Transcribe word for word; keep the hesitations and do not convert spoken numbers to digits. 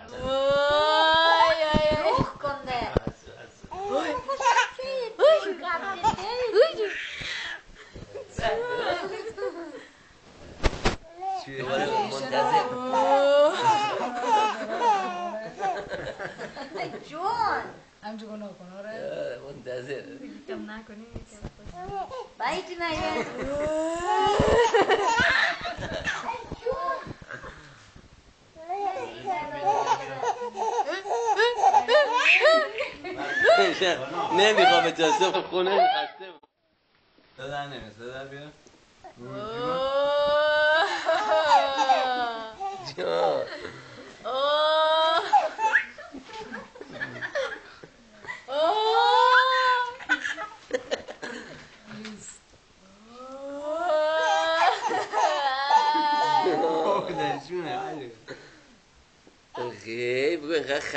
وای وای روح کنده وای منتظر جون همچه گناه کن آره منتظر کم نکنی بایدی مگه نمیخوام به جاسم خونه خسته صدا نمیاد صدا بیا جان خیلی بگو اینقدر